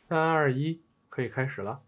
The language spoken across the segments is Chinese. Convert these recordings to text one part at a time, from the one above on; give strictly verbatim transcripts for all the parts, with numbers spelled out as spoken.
三二一，可以开始了。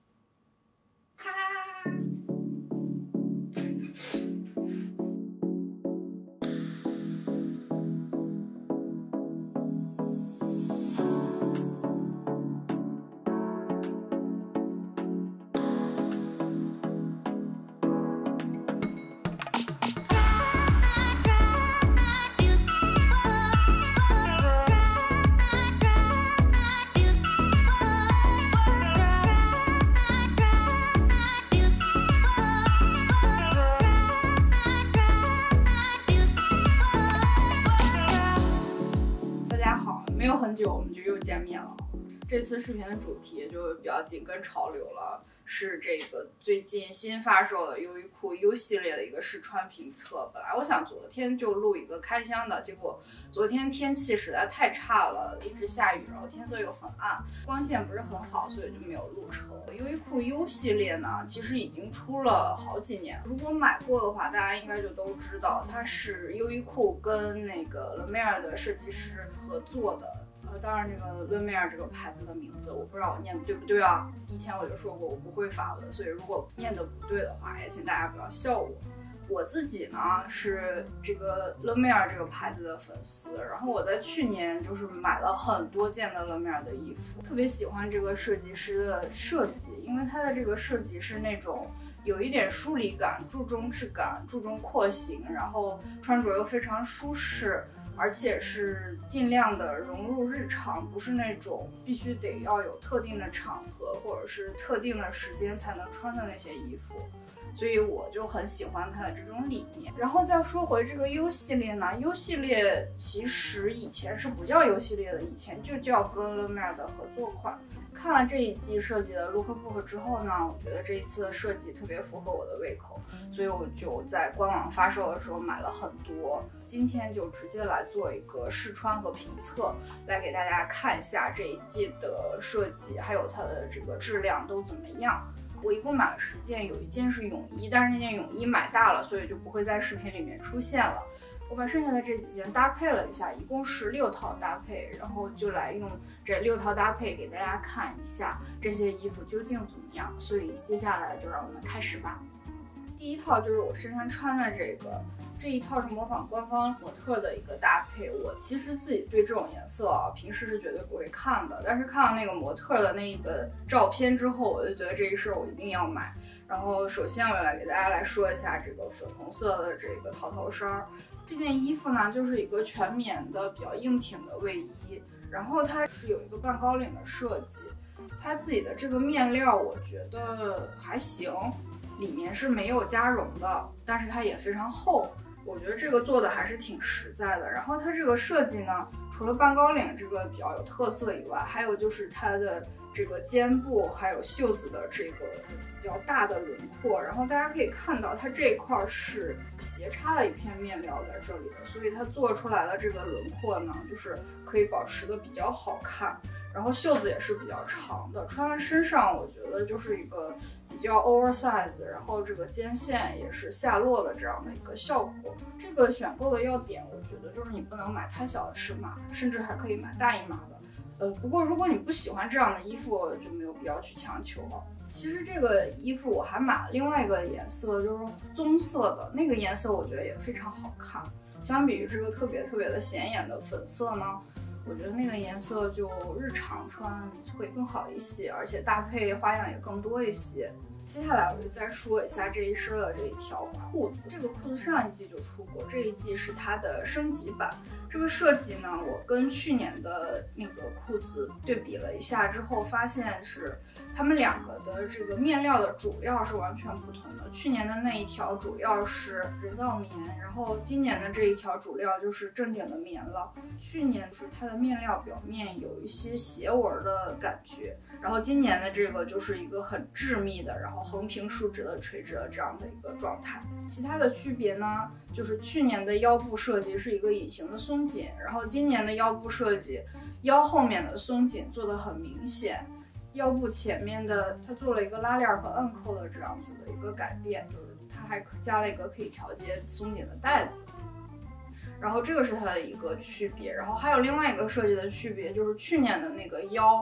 我们就又见面了。这次视频的主题就比较紧跟潮流了，是这个最近新发售的优衣库 U 系列的一个试穿评测。本来我想昨天就录一个开箱的，结果昨天天气实在太差了，一直下雨，然后天色又很暗，光线不是很好，所以就没有录成。优衣库 U 系列呢，其实已经出了好几年，如果买过的话，大家应该就都知道，它是优衣库跟那个 Le Mer 的设计师合作的。呃，当然，这个 Le Mer 这个牌子的名字，我不知道我念的对不对啊。以前我就说过我不会法文，所以如果念的不对的话，也请大家不要笑我。我自己呢是这个 Le Mer 这个牌子的粉丝，然后我在去年就是买了很多件的 Le Mer 的衣服，特别喜欢这个设计师的设计，因为他的这个设计是那种有一点疏离感，注重质感，注重廓形，然后穿着又非常舒适。而且是尽量的融入日常，不是那种必须得要有特定的场合或者是特定的时间才能穿的那些衣服，所以我就很喜欢它的这种理念。然后再说回这个 U 系列呢 ，U 系列其实以前是不叫 U 系列的，以前就叫跟 Le Mer 的合作款。看了这一季设计的 lookbook 之后呢，我觉得这一次的设计特别符合我的胃口，所以我就在官网发售的时候买了很多。今天就直接来做一个试穿和评测，来给大家看一下这一季的设计，还有它的这个质量都怎么样。我一共买了十件，有一件是泳衣，但是那件泳衣买大了，所以就不会在视频里面出现了。我把剩下的这几件搭配了一下，一共是六套搭配，然后就来用这六套搭配给大家看一下这些衣服究竟怎么样。所以接下来就让我们开始吧。第一套就是我身上穿的这个，这一套是模仿官方模特的一个搭配。我其实自己对这种颜色啊，平时是绝对不会看的，但是看到那个模特的那个照片之后，我就觉得这一身我一定要买。然后首先我来给大家来说一下这个粉红色的这个套头衫。这件衣服呢，就是一个全棉的比较硬挺的卫衣，然后它是有一个半高领的设计，它自己的这个面料我觉得还行，里面是没有加绒的，但是它也非常厚，我觉得这个做的还是挺实在的。然后它这个设计呢，除了半高领这个比较有特色以外，还有就是它的这个肩部还有袖子的这个比较大的轮廓，然后大家可以看到它这一块是斜插了一片面料在这里的，所以它做出来的这个轮廓呢，就是可以保持的比较好看。然后袖子也是比较长的，穿在身上我觉得就是一个比较 oversize， 然后这个肩线也是下落的这样的一个效果。这个选购的要点，我觉得就是你不能买太小的尺码，甚至还可以买大一码的。呃，不过如果你不喜欢这样的衣服，就没有必要去强求了。其实这个衣服我还买了另外一个颜色，就是棕色的那个颜色，我觉得也非常好看。相比于这个特别特别的显眼的粉色呢，我觉得那个颜色就日常穿会更好一些，而且搭配花样也更多一些。接下来我就再说一下这一身的这一条裤子，这个裤子上一季就出过，这一季是它的升级版。这个设计呢，我跟去年的那个裤子对比了一下之后，发现是它们两个的这个面料的主料是完全不同的。去年的那一条主料是人造棉，然后今年的这一条主料就是正经的棉了。去年是它的面料表面有一些斜纹的感觉，然后今年的这个就是一个很致密的，然后横平竖直的垂直的这样的一个状态。其他的区别呢，就是去年的腰部设计是一个隐形的松紧，然后今年的腰部设计，腰后面的松紧做得很明显，腰部前面的它做了一个拉链和摁扣的这样子的一个改变，就是它还加了一个可以调节松紧的带子。然后这个是它的一个区别，然后还有另外一个设计的区别，就是去年的那个腰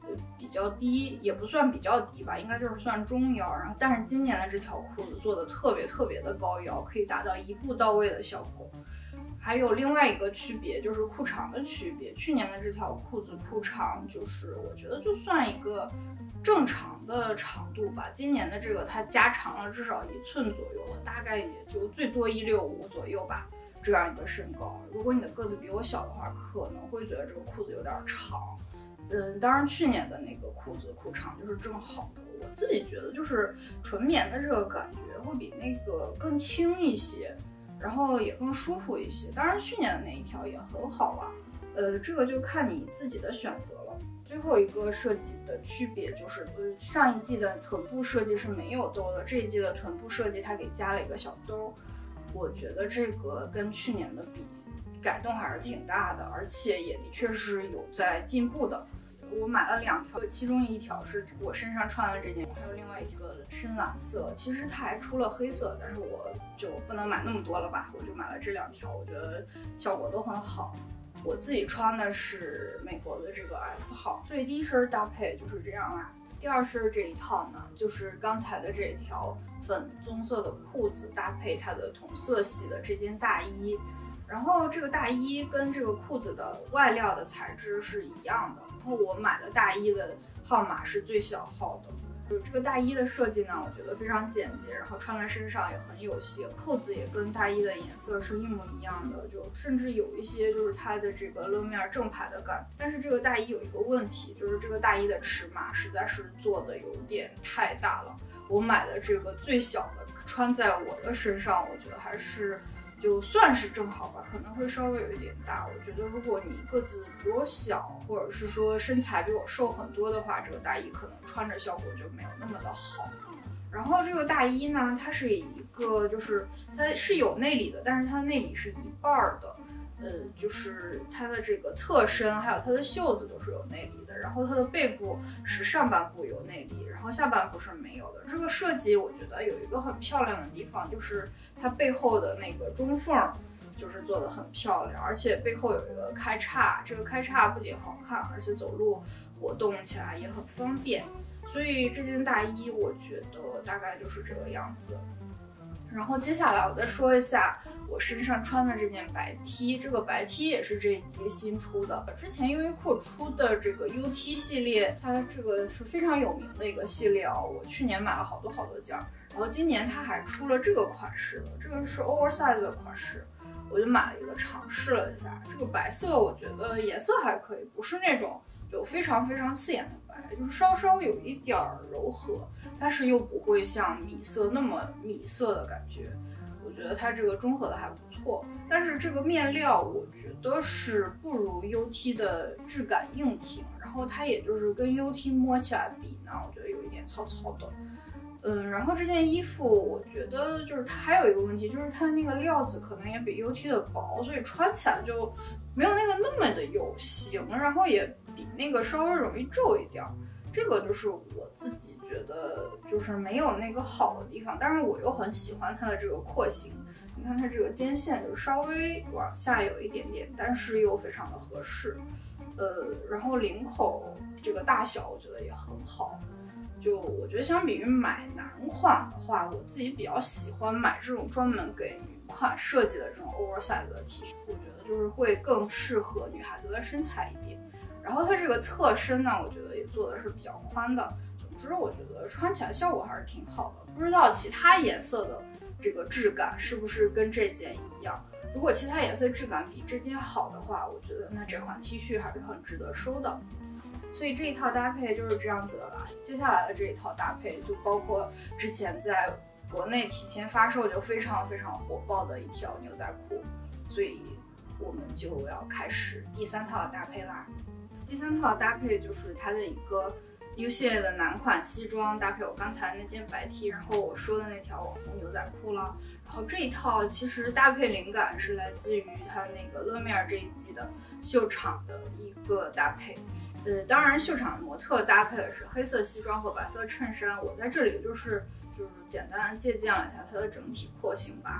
比较低，也不算比较低吧，应该就是算中腰。然后，但是今年的这条裤子做的特别特别的高腰，可以达到一步到位的效果。还有另外一个区别就是裤长的区别，去年的这条裤子裤长就是我觉得就算一个正常的长度吧，今年的这个它加长了至少一寸左右了，大概也就最多一六五左右吧，这样一个身高。如果你的个子比我小的话，可能会觉得这个裤子有点长。嗯，当然去年的那个裤子裤长就是正好的，我自己觉得就是纯棉的这个感觉会比那个更轻一些，然后也更舒服一些。当然去年的那一条也很好啊，呃，这个就看你自己的选择了。最后一个设计的区别就是，呃，上一季的臀部设计是没有兜的，这一季的臀部设计它给加了一个小兜，我觉得这个跟去年的比改动还是挺大的，而且也的确是有在进步的。我买了两条，其中一条是我身上穿的这件，还有另外一个深蓝色。其实它还出了黑色，但是我就不能买那么多了吧，我就买了这两条，我觉得效果都很好。我自己穿的是美国的这个 S 号，所以第一身搭配就是这样啦。第二身这一套呢，就是刚才的这一条粉棕色的裤子搭配它的同色系的这件大衣。然后这个大衣跟这个裤子的外料的材质是一样的，然后我买的大衣的号码是最小号的。就这个大衣的设计呢，我觉得非常简洁，然后穿在身上也很有型，扣子也跟大衣的颜色是一模一样的，就甚至有一些就是它的这个勒面正牌的感。但是这个大衣有一个问题，就是这个大衣的尺码实在是做的有点太大了。我买的这个最小的穿在我的身上，我觉得还是就算是正好吧，可能会稍微有一点大。我觉得如果你个子比我小，或者是说身材比我瘦很多的话，这个大衣可能穿着效果就没有那么的好。然后这个大衣呢，它是一个就是它是有内里的，但是它的内里是一半的，呃，就是它的这个侧身还有它的袖子都是有内里的，然后它的背部是上半部有内里，然后下半部是没有的。这个设计我觉得有一个很漂亮的地方，就是它背后的那个中缝就是做的很漂亮，而且背后有一个开叉，这个开叉不仅好看，而且走路活动起来也很方便。所以这件大衣我觉得大概就是这个样子。然后接下来我再说一下我身上穿的这件白 T， 这个白 T 也是这一季新出的。之前优衣库出的这个 U T 系列，它这个是非常有名的一个系列哦，我去年买了好多好多件，然后今年它还出了这个款式的，这个是 oversize 的款式，我就买了一个尝试了一下。这个白色我觉得颜色还可以，不是那种就非常非常刺眼的白，就是稍稍有一点柔和，但是又不会像米色那么米色的感觉。我觉得它这个中和的还不错，但是这个面料我觉得是不如 U T 的质感硬挺，然后它也就是跟 U T 摸起来比呢，我觉得有一点糙糙的。嗯，然后这件衣服我觉得就是它还有一个问题，就是它那个料子可能也比 U T 的薄，所以穿起来就没有那个那么的有型，然后也比那个稍微容易皱一点。这个就是我自己觉得就是没有那个好的地方，但是我又很喜欢它的这个廓形。你看它这个肩线就稍微往下有一点点，但是又非常的合适。呃，然后领口这个大小我觉得也很好。就我觉得相比于买男款的话，我自己比较喜欢买这种专门给女款设计的这种 oversize 的 T 恤，我觉得就是会更适合女孩子的身材一点。然后它这个侧身呢，我觉得也做的是比较宽的。总之，我觉得穿起来效果还是挺好的。不知道其他颜色的这个质感是不是跟这件一样？如果其他颜色质感比这件好的话，我觉得那这款 T 恤还是很值得收的。所以这一套搭配就是这样子的啦。接下来的这一套搭配就包括之前在国内提前发售就非常非常火爆的一条牛仔裤，所以我们就要开始第三套搭配啦。第三套搭配就是它的一个 U 系列的男款西装搭配我刚才那件白 T， 然后我说的那条网红牛仔裤了。然后这一套其实搭配灵感是来自于它那个勒面这一季的秀场的一个搭配。呃，当然秀场模特搭配的是黑色西装和白色衬衫，我在这里就是就是简单借鉴了一下它的整体廓形吧。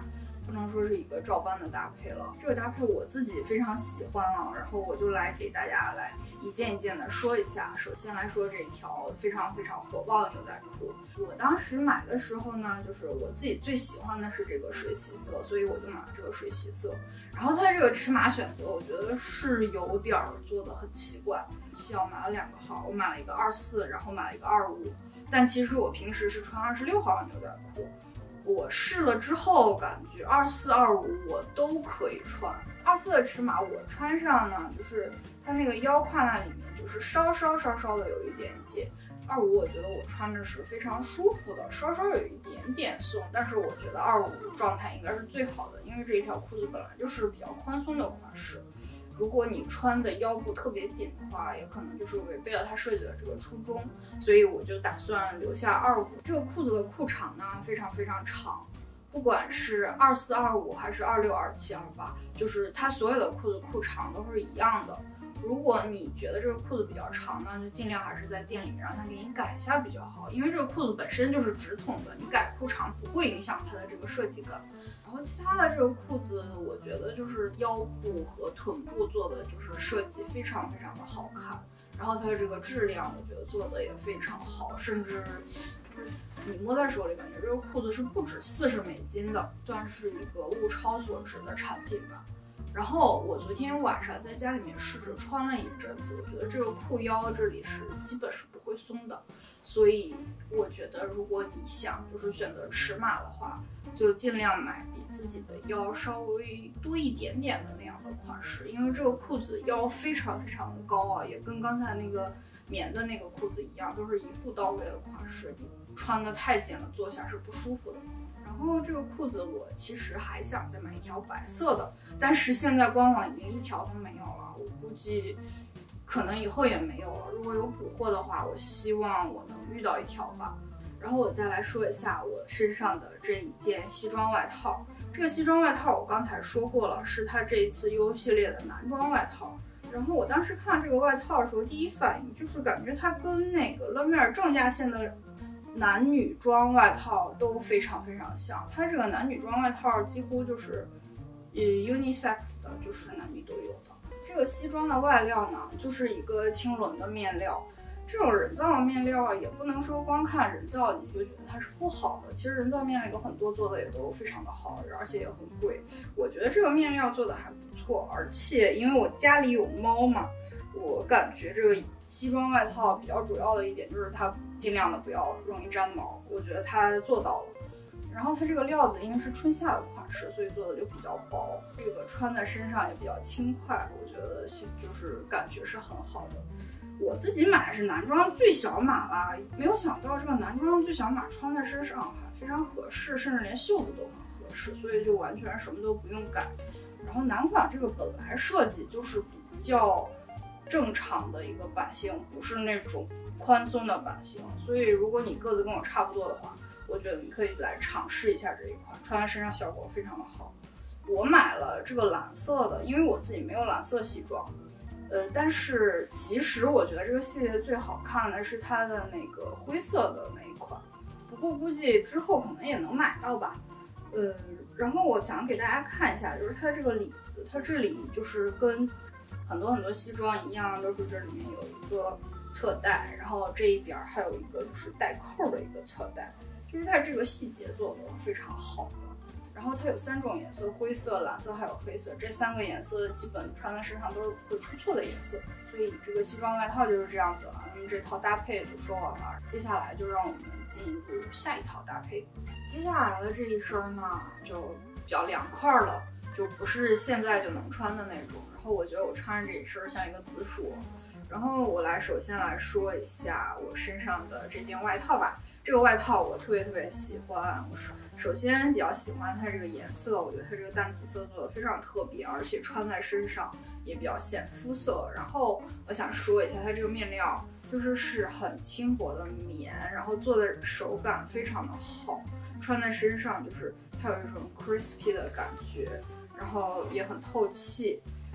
不能说是一个照搬的搭配了。这个搭配我自己非常喜欢啊，然后我就来给大家来一件一件的说一下。首先来说这一条非常非常火爆的牛仔裤，我当时买的时候呢，就是我自己最喜欢的是这个水洗色，所以我就买了这个水洗色。然后它这个尺码选择，我觉得是有点儿做的很奇怪。像我买了两个号，我买了一个二四，然后买了一个二五，但其实我平时是穿二十六号的牛仔裤。我试了之后，感觉二四、二五我都可以穿。二四的尺码我穿上呢，就是它那个腰胯那里面就是稍稍稍稍的有一点紧。二五我觉得我穿着是非常舒服的，稍稍有一点点松，但是我觉得二五状态应该是最好的，因为这一条裤子本来就是比较宽松的款式。如果你穿的腰部特别紧的话，也可能就是违背了它设计的这个初衷，所以我就打算留下二五。这个裤子的裤长呢非常非常长，不管是二四、二五还是二六、二七、二八，就是它所有的裤子裤长都是一样的。如果你觉得这个裤子比较长呢，就尽量还是在店里面让他给你改一下比较好，因为这个裤子本身就是直筒的，你改裤长不会影响它的这个设计感。然后其他的这个裤子，我觉得就是腰部和臀部做的就是设计非常非常的好看，然后它的这个质量我觉得做的也非常好，甚至你摸在手里感觉这个裤子是不止四十美金的，算是一个物超所值的产品吧。然后我昨天晚上在家里面试着穿了一阵子，我觉得这个裤腰这里是基本是不会松的，所以我觉得如果你想就是选择尺码的话，就尽量买比自己的腰稍微多一点点的那样的款式，因为这个裤子腰非常非常的高啊，也跟刚才那个棉的那个裤子一样，都是一步到位的款式，你穿的太紧了，坐下是不舒服的。然后这个裤子我其实还想再买一条白色的，但是现在官网已经一条都没有了，我估计可能以后也没有了。如果有补货的话，我希望我能遇到一条吧。然后我再来说一下我身上的这一件西装外套。这个西装外套我刚才说过了，是它这一次 U 系列的男装外套。然后我当时看这个外套的时候，第一反应就是感觉它跟那个勒梅尔正价线的男女装外套都非常非常像，它这个男女装外套几乎就是呃 unisex 的，就是男女都有的。这个西装的外料呢，就是一个轻纶的面料。这种人造的面料也不能说光看人造你就觉得它是不好的，其实人造面料有很多做的也都非常的好，而且也很贵。我觉得这个面料做的还不错，而且因为我家里有猫嘛，我感觉这个西装外套比较主要的一点就是它尽量的不要容易粘毛，我觉得它做到了。然后它这个料子因为是春夏的款式，所以做的就比较薄，这个穿在身上也比较轻快，我觉得就是感觉是很好的。我自己买的是男装最小码啦，没有想到这个男装最小码穿在身上还非常合适，甚至连袖子都很合适，所以就完全什么都不用改。然后男款这个本来设计就是比较正常的一个版型，不是那种宽松的版型，所以如果你个子跟我差不多的话，我觉得你可以来尝试一下这一款，穿在身上效果非常的好。我买了这个蓝色的，因为我自己没有蓝色西装，呃，但是其实我觉得这个系列最好看的是它的那个灰色的那一款，不过估计之后可能也能买到吧。呃，然后我想给大家看一下，就是它这个里子，它这里就是跟很多很多西装一样，都是这里面有一个侧带，然后这一边还有一个就是带扣的一个侧带，就是它这个细节做的非常好的。然后它有三种颜色，灰色、蓝色还有黑色，这三个颜色基本穿在身上都是不会出错的颜色。所以这个西装外套就是这样子了，那么这套搭配就说完了，接下来就让我们进入下一套搭配。接下来的这一身呢就比较凉快了，就不是现在就能穿的那种。然后我觉得我穿着这一身像一个紫薯。然后我来首先来说一下我身上的这件外套吧。这个外套我特别特别喜欢，我是首先比较喜欢它这个颜色，我觉得它这个淡紫色做的非常特别，而且穿在身上也比较显肤色。然后我想说一下它这个面料，就是是很轻薄的棉，然后做的手感非常的好，穿在身上就是它有一种 crispy 的感觉，然后也很透气。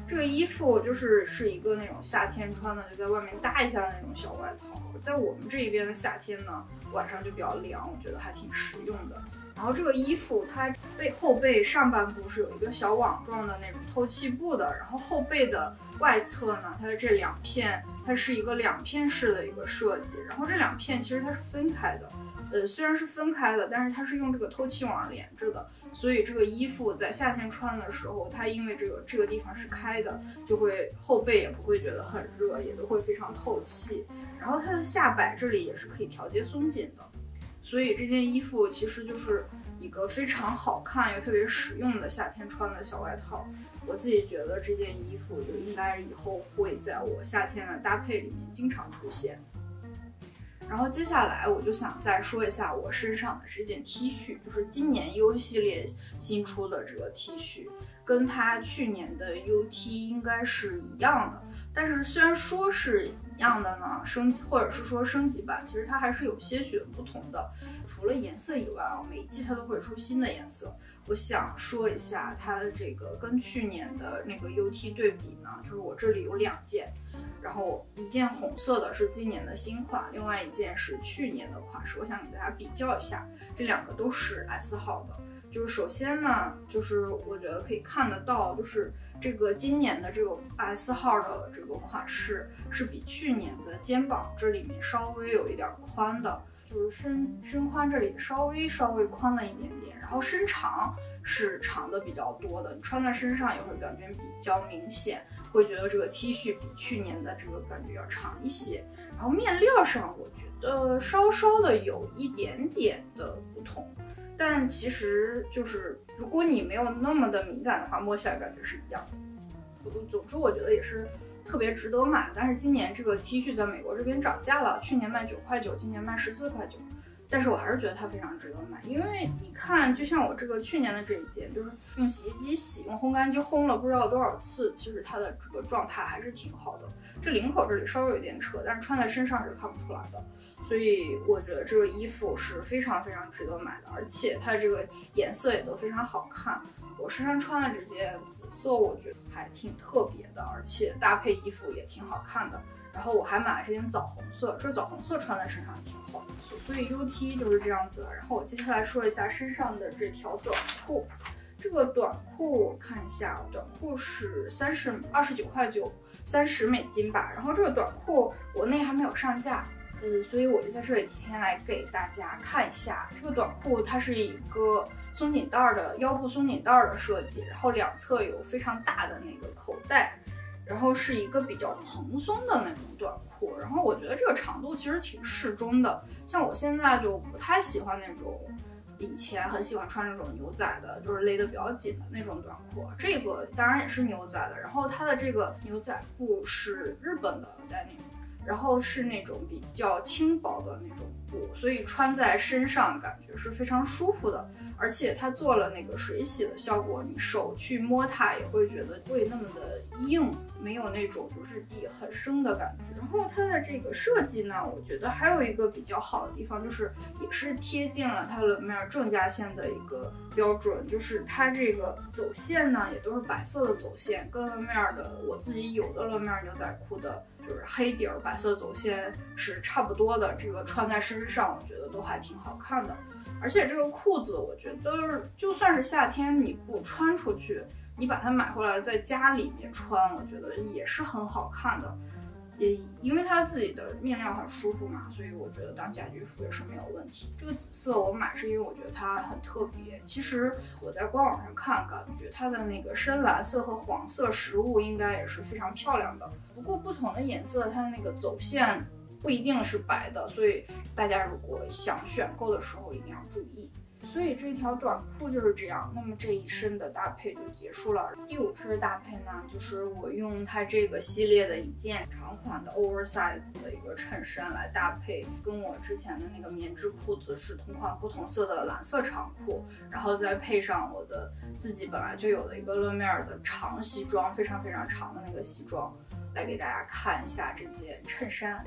这个衣服就是是一个那种夏天穿的，就在外面搭一下的那种小外套。在我们这边的夏天呢，晚上就比较凉，我觉得还挺实用的。然后这个衣服它背后背上半部是有一个小网状的那种透气布的，然后后背的外侧呢，它的这两片它是一个两片式的一个设计，然后这两片其实它是分开的。呃，虽然是分开的，但是它是用这个透气网连着的，所以这个衣服在夏天穿的时候，它因为这个这个地方是开的，就会后背也不会觉得很热，也都会非常透气。然后它的下摆这里也是可以调节松紧的，所以这件衣服其实就是一个非常好看又特别实用的夏天穿的小外套。我自己觉得这件衣服就应该以后会在我夏天的搭配里面经常出现。然后接下来我就想再说一下我身上的这件 T 恤，就是今年 U 系列新出的这个 T 恤，跟它去年的 U T 应该是一样的，但是虽然说是一样的呢，升级或者是说升级版，其实它还是有些许不同的。除了颜色以外啊，每一季它都会出新的颜色。我想说一下它的这个跟去年的那个 U T 对比呢，就是我这里有两件。然后一件红色的是今年的新款，另外一件是去年的款式，我想给大家比较一下，这两个都是 S 号的。就是首先呢，就是我觉得可以看得到，就是这个今年的这个 S 号的这个款式是比去年的肩膀这里面稍微有一点宽的，就是身身宽这里稍微稍微宽了一点点，然后身长是长的比较多的，你穿在身上也会感觉比较明显。会觉得这个 T 恤比去年的这个感觉要长一些，然后面料上我觉得稍稍的有一点点的不同，但其实就是如果你没有那么的敏感的话，摸起来感觉是一样的。总之我觉得也是特别值得买，但是今年这个 T 恤在美国这边涨价了，去年卖九块九，今年卖十四块九。但是我还是觉得它非常值得买，因为你看，就像我这个去年的这一件，就是用洗衣机洗，用烘干机烘了不知道多少次，其实它的这个状态还是挺好的。这领口这里稍微有点扯，但是穿在身上是看不出来的，所以我觉得这个衣服是非常非常值得买的，而且它这个颜色也都非常好看。我身上穿的这件紫色，我觉得还挺特别的，而且搭配衣服也挺好看的。然后我还买了这件枣红色，这枣红色穿在身上也挺好的，所以 U T 就是这样子了。然后我接下来说一下身上的这条短裤，这个短裤我看一下，短裤是三十二十九块九，三十美金吧。然后这个短裤国内还没有上架，呃，所以我就在这里提前来给大家看一下这个短裤，它是一个松紧带的腰部松紧带的设计，然后两侧有非常大的那个口袋。然后是一个比较蓬松的那种短裤，然后我觉得这个长度其实挺适中的，像我现在就不太喜欢那种，以前很喜欢穿那种牛仔的，就是勒得比较紧的那种短裤，这个当然也是牛仔的，然后它的这个牛仔布是日本的 denim， 然后是那种比较轻薄的那种布，所以穿在身上感觉是非常舒服的。而且它做了那个水洗的效果，你手去摸它也会觉得不会那么的硬，没有那种就是底很生的感觉。然后它的这个设计呢，我觉得还有一个比较好的地方，就是也是贴近了它轮面正价线的一个标准，就是它这个走线呢也都是白色的走线，跟轮面的我自己有的轮面牛仔裤的就是黑底儿白色走线是差不多的，这个穿在身上我觉得都还挺好看的。而且这个裤子我觉得就算是夏天你不穿出去，你把它买回来在家里面穿，我觉得也是很好看的。也因为它自己的面料很舒服嘛，所以我觉得当家居服也是没有问题。这个紫色我买是因为我觉得它很特别，其实我在官网上看，感觉它的那个深蓝色和黄色实物应该也是非常漂亮的。不过不同的颜色它那个走线不一定是白的，所以大家如果想选购的时候一定要注意。所以这条短裤就是这样，那么这一身的搭配就结束了。第五身搭配呢，就是我用它这个系列的一件长款的 oversize 的一个衬衫来搭配，跟我之前的那个棉质裤子是同款不同色的蓝色长裤，然后再配上我的自己本来就有的一个勒面的长西装，非常非常长的那个西装，来给大家看一下这件衬衫。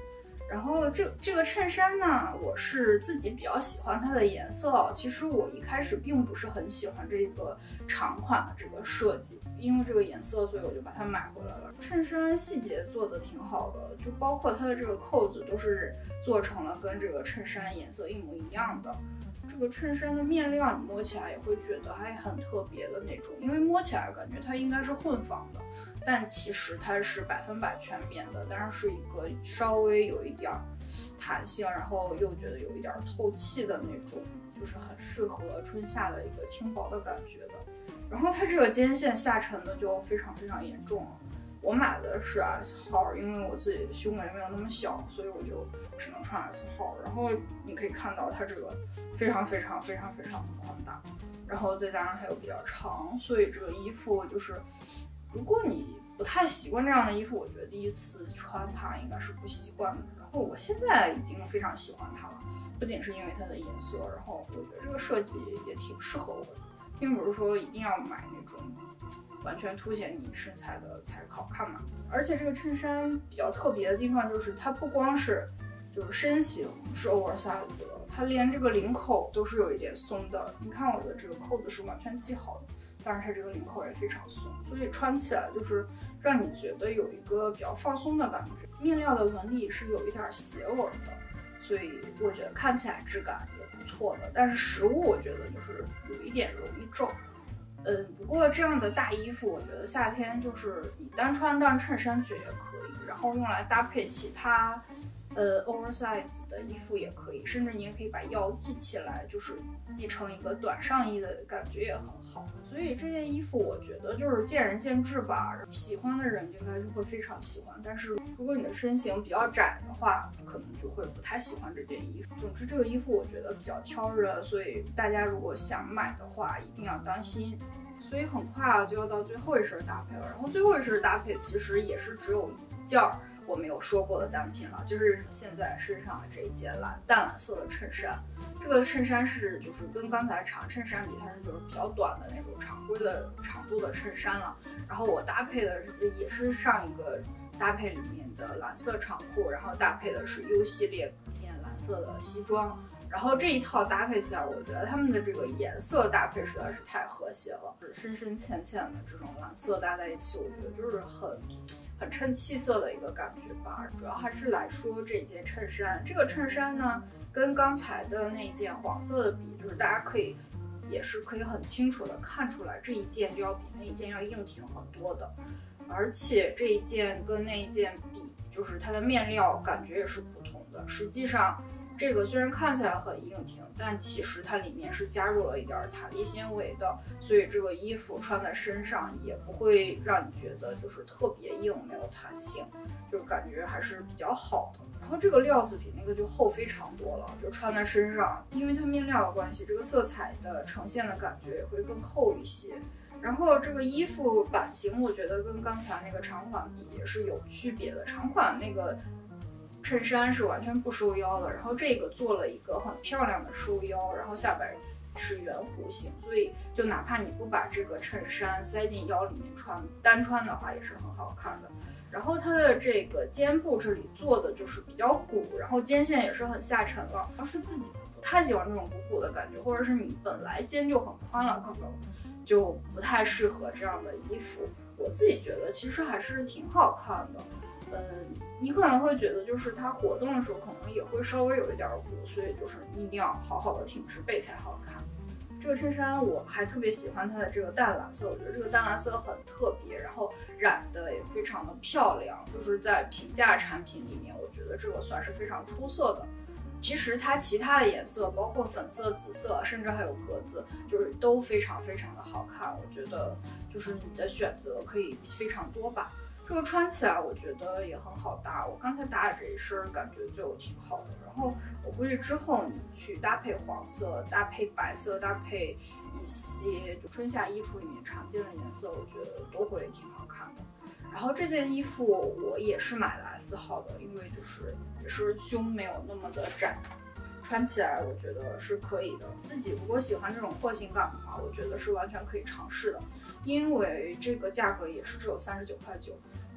然后这这个衬衫呢，我是自己比较喜欢它的颜色。其实我一开始并不是很喜欢这个长款的这个设计，因为这个颜色，所以我就把它买回来了。衬衫细节做的挺好的，就包括它的这个扣子都是做成了跟这个衬衫颜色一模一样的。这个衬衫的面料你摸起来也会觉得还很特别的那种，因为摸起来感觉它应该是混纺的。但其实它是百分百全棉的，但是是一个稍微有一点弹性，然后又觉得有一点透气的那种，就是很适合春夏的一个轻薄的感觉的。然后它这个肩线下沉的就非常非常严重了。我买的是 S 号，因为我自己胸围没有那么小，所以我就只能穿 S 号。然后你可以看到它这个非常非常非常非常的宽大，然后再加上它又比较长，所以这个衣服就是。如果你不太习惯这样的衣服，我觉得第一次穿它应该是不习惯的。然后我现在已经非常喜欢它了，不仅是因为它的颜色，然后我觉得这个设计也挺适合我的，并不是说一定要买那种完全凸显你身材的才好看嘛。而且这个衬衫比较特别的地方就是它不光是就是身形是 oversize 的，它连这个领口都是有一点松的。你看我的这个扣子是完全系好的。但是它这个领口也非常松，所以穿起来就是让你觉得有一个比较放松的感觉。面料的纹理是有一点斜纹的，所以我觉得看起来质感也不错的。但是实物我觉得就是有一点容易皱。嗯，不过这样的大衣服，我觉得夏天就是你单穿当衬衫裙也可以，然后用来搭配其他呃 oversize 的衣服也可以，甚至你也可以把腰系起来，就是系成一个短上衣的感觉也很好。所以这件衣服我觉得就是见仁见智吧，喜欢的人应该就会非常喜欢，但是如果你的身形比较窄的话，可能就会不太喜欢这件衣服。总之这个衣服我觉得比较挑人，所以大家如果想买的话一定要当心。所以很快啊就要到最后一身搭配了，然后最后一身搭配其实也是只有一件儿我没有说过的单品了，就是现在身上的这一件蓝淡蓝色的衬衫。这个衬衫是就是跟刚才长衬衫比，它是就是比较短的那种常规的长度的衬衫了。然后我搭配的也是上一个搭配里面的蓝色长裤，然后搭配的是 U 系列一件蓝色的西装。然后这一套搭配起来，我觉得他们的这个颜色搭配实在是太和谐了，深深浅浅的这种蓝色搭在一起，我觉得就是很很衬气色的一个感觉吧。主要还是来说这件衬衫，这个衬衫呢跟刚才的那件黄色的比，就是大家可以也是可以很清楚的看出来，这一件就要比那一件要硬挺很多的。而且这一件跟那一件比，就是它的面料感觉也是不同的。实际上这个虽然看起来很硬挺，但其实它里面是加入了一点弹力纤维的，所以这个衣服穿在身上也不会让你觉得就是特别硬，没有弹性，就感觉还是比较好的。然后这个料子比那个就厚非常多了，就穿在身上，因为它面料的关系，这个色彩的呈现的感觉也会更厚一些。然后这个衣服版型，我觉得跟刚才那个长款比也是有区别的。长款那个衬衫是完全不收腰的，然后这个做了一个很漂亮的收腰，然后下摆是圆弧形，所以就哪怕你不把这个衬衫塞进腰里面穿，单穿的话也是很好看的。然后它的这个肩部这里做的就是比较鼓，然后肩线也是很下沉了。要是自己不太喜欢这种鼓鼓的感觉，或者是你本来肩就很宽了，可能就不太适合这样的衣服。我自己觉得其实还是挺好看的。嗯，你可能会觉得就是它活动的时候可能也会稍微有一点鼓，所以就是一定要好好的挺直背才好看。这个衬衫我还特别喜欢它的这个淡蓝色，我觉得这个淡蓝色很特别，然后染的也非常的漂亮，就是在平价产品里面，我觉得这个算是非常出色的。其实它其他的颜色，包括粉色、紫色，甚至还有格子，就是都非常非常的好看。我觉得就是你的选择可以非常多吧。这个穿起来我觉得也很好搭，我刚才搭的这一身感觉就挺好的。然后我估计之后你去搭配黄色、搭配白色、搭配一些就春夏衣橱里面常见的颜色，我觉得都会挺好看的。然后这件衣服我也是买了 S 号的，因为就是也是胸没有那么的窄，穿起来我觉得是可以的。自己如果喜欢这种廓形感的话，我觉得是完全可以尝试的，因为这个价格也是只有三十九块九。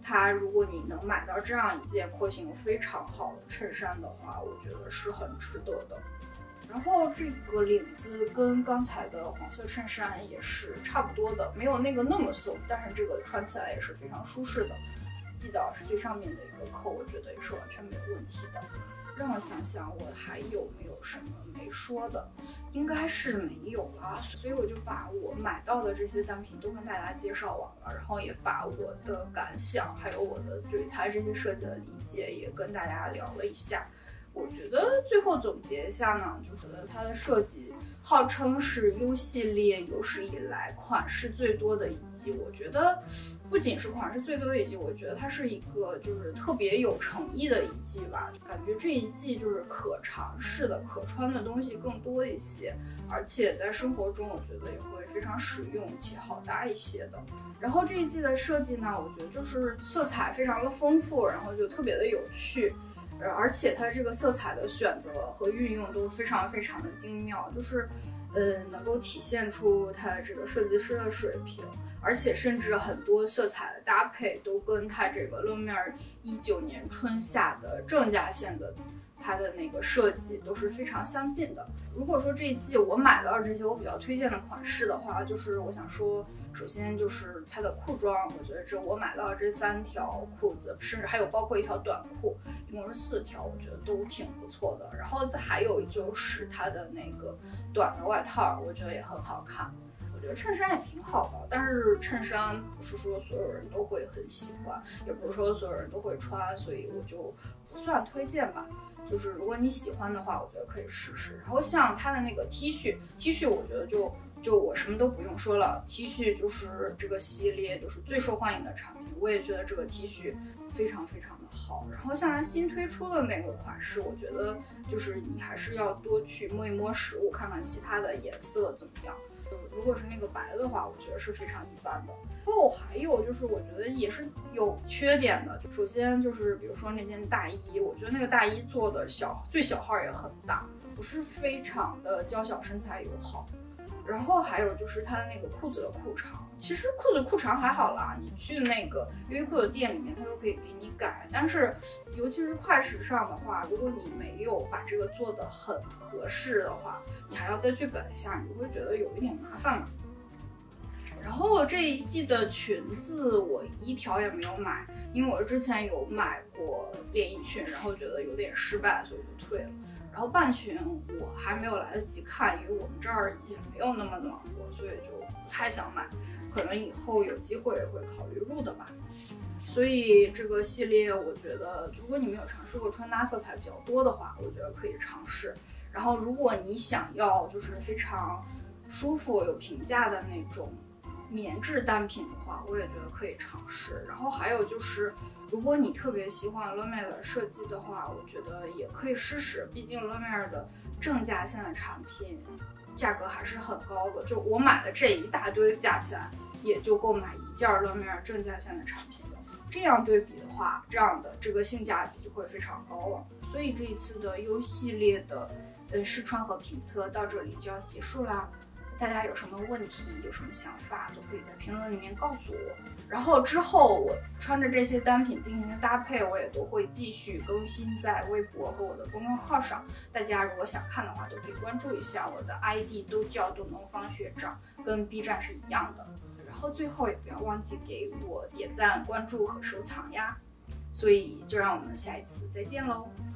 它如果你能买到这样一件廓形非常好的衬衫的话，我觉得是很值得的。然后这个领子跟刚才的黄色衬衫也是差不多的，没有那个那么松，但是这个穿起来也是非常舒适的。系到最上面的一个扣，我觉得也是完全没有问题的。让我想想，我还有没有什么没说的？应该是没有了，所以我就把我买到的这些单品都跟大家介绍完了，然后也把我的感想，还有我的对它这些设计的理解也跟大家聊了一下。我觉得最后总结一下呢，就是它的设计号称是 U 系列有史以来款式最多的一季。我觉得不仅是款式最多的一季，我觉得它是一个就是特别有诚意的一季吧。感觉这一季就是可尝试的、可穿的东西更多一些，而且在生活中我觉得也会非常实用且好搭一些的。然后这一季的设计呢，我觉得就是色彩非常的丰富，然后就特别的有趣。而且它这个色彩的选择和运用都非常非常的精妙，就是，呃，能够体现出它这个设计师的水平，而且甚至很多色彩的搭配都跟它这个乐面一九年春夏的正价线的它的那个设计都是非常相近的。如果说这一季我买到这些我比较推荐的款式的话，就是我想说，首先就是它的裤装，我觉得这我买到的这三条裤子，甚至还有包括一条短裤，一共是四条，我觉得都挺不错的。然后再还有就是它的那个短的外套，我觉得也很好看。我觉得衬衫也挺好的，但是衬衫不是说所有人都会很喜欢，也不是说所有人都会穿，所以我就不算推荐吧。就是如果你喜欢的话，我觉得可以试试。然后像它的那个 T 恤 ，T 恤我觉得就就我什么都不用说了 ，T 恤就是这个系列就是最受欢迎的产品。我也觉得这个 T 恤非常非常的好。然后像它新推出的那个款式，我觉得就是你还是要多去摸一摸实物，看看其他的颜色怎么样。如果是那个白的话，我觉得是非常一般的。然后还有就是，我觉得也是有缺点的。首先就是比如说那件大衣，我觉得那个大衣做的小，最小号也很大，不是非常的娇小身材友好。然后还有就是它的那个裤子的裤长，其实裤子裤长还好啦，你去那个优衣库的店里面，它都可以给你改。但是尤其是快时尚的话，如果你没有把这个做得很合适的话，你还要再去改一下，你会觉得有一点麻烦嘛。然后这一季的裙子我一条也没有买，因为我之前有买过连衣裙，然后觉得有点失败，所以就退了。然后半裙我还没有来得及看，因为我们这儿也没有那么暖和，所以就不太想买，可能以后有机会会考虑入的吧。所以这个系列我觉得，如果你没有尝试过穿搭色彩比较多的话，我觉得可以尝试。然后如果你想要就是非常舒服有平价的那种棉质单品的话，我也觉得可以尝试。然后还有就是，如果你特别喜欢 Le Mer 的设计的话，我觉得也可以试试。毕竟 Le Mer 的正价线的产品价格还是很高的，就我买的这一大堆加起来，也就够买一件 Le Mer 正价线的产品的。这样对比的话，这样的这个性价比就会非常高了。所以这一次的 U 系列的呃试穿和评测到这里就要结束啦。大家有什么问题，有什么想法，都可以在评论里面告诉我。然后之后我穿着这些单品进行的搭配，我也都会继续更新在微博和我的公众号上。大家如果想看的话，都可以关注一下，我的 I D 都叫东东方学长，跟 B 站是一样的。然后最后也不要忘记给我点赞、关注和收藏呀。所以就让我们下一次再见喽。